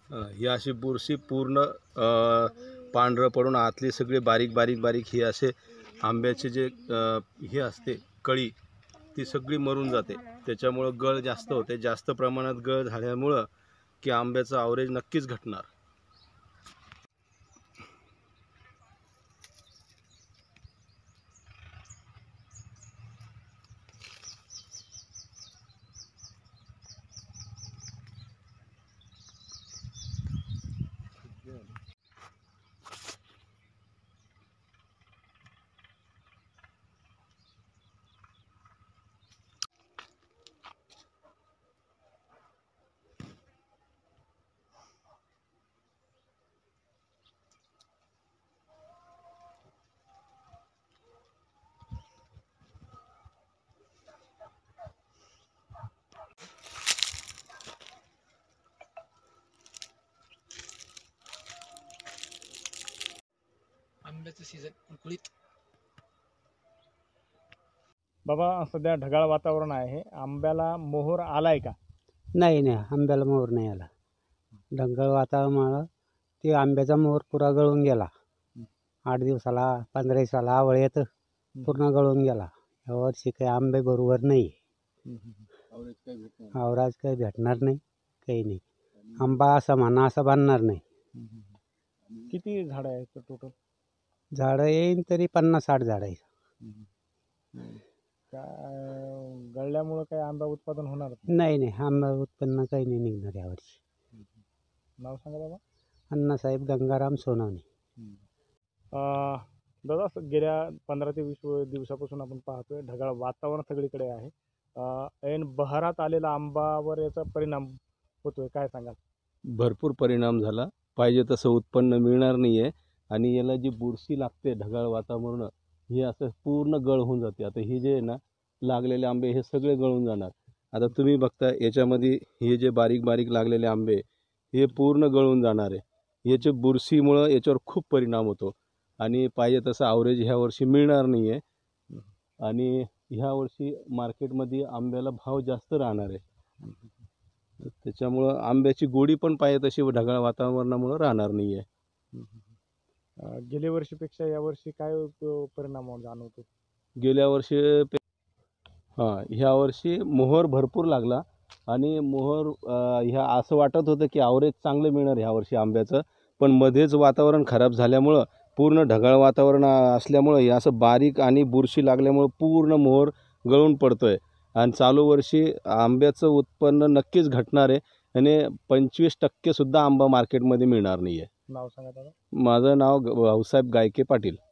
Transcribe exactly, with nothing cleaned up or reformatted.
अ, ही अशी बुरशी पूर्ण अ, पांढरं पडून आतली सगळी बारीक बारीक बारीक ही असे आंब्याचे जे अ, हे असते कळी ती सगळी मरून जाते. त्याच्यामुळं गळ जास्त होते. जास्त प्रमाणात गळ झाल्यामुळं की आंब्याचं ॲव्हरेज नक्कीच घटणार. आंब्याचं सीझन कुळकुळीत. बाबा सध्या ढगाळ वातावरण आहे, आंब्याला मोहर आलाय का? नाही नाही आंब्याला मोहर नाही आला. ढगाळ वातावरणामुळं ते आंब्याचा मोहर पुरा गळून गेला. आठ दिवसाला पंधरा दिवसाला आवळ येतं, पूर्ण गळून गेला. यावर्षी काही आंबे बरोबर नाही, आवराज काही भेटणार नाही, काही नाही. आंबा असा म्हणा असा बांधणार नाही. किती झाडं आहेत टोटल? झाडं येईन तरी पन्नास साठ झाडं आहे. काय गळल्यामुळं काही आंबा उत्पादन होणार? नाही नाही आंबा उत्पन्न काही नाही निघणार यावर्षी. नाव सांगा बाबा. अण्णासाहेब गंगाराम सोनवणे. दादा गेल्या पंधरा ते वीस दिवसापासून आपण पाहतोय ढगाळ वातावरण सगळीकडे आहे. ऐन बहारात आलेला आंबावर याचा परिणाम होतोय, काय सांगाल? भरपूर परिणाम झाला. पाहिजे तसं उत्पन्न मिळणार नाही आहे. आणि याला जी बुरशी लागते ढगाळ वातावरण हे असं पूर्ण गळ होऊन जाते. आता हे जे आहे ना लागलेले आंबे हे सगळे गळून जाणार. आता तुम्ही बघता याच्यामध्ये हे जे बारीक बारीक लागलेले आंबे हे पूर्ण गळून जाणार आहे. याच्या बुरशीमुळं याच्यावर खूप परिणाम होतो आणि पाहिजे तसं ॲव्हरेज ह्या वर्षी मिळणार नाही आहे. आणि ह्या वर्षी मार्केटमध्ये आंब्याला भाव जास्त राहणार आहे. त्याच्यामुळं आंब्याची गोडी पण पाहिजे तशी ढगाळ वातावरणामुळं राहणार नाही आहे. गेल्या वर्षीपेक्षा यावर्षी काय परिणाम जाणवतो? गेल्या वर्षी हां ह्या वर्षी मोहर भरपूर लागला आणि मोहर ह्या असं वाटत होतं की ॲव्हरेज चांगलं मिळणार ह्या वर्षी आंब्याचं. पण मध्येच वातावरण खराब झाल्यामुळं पूर्ण ढगाळ वातावरण असल्यामुळं हे असं बारीक आणि बुरशी लागल्यामुळं पूर्ण मोहर गळून पडतो आहे. आणि चालू वर्षी आंब्याचं उत्पन्न नक्कीच घटणार आहे आणि पंचवीस टक्केसुद्धा आंबा मार्केटमध्ये मिळणार नाही आहे. नाव सांगा दादा. माझं नाव भाऊसाहेब गायके पाटील.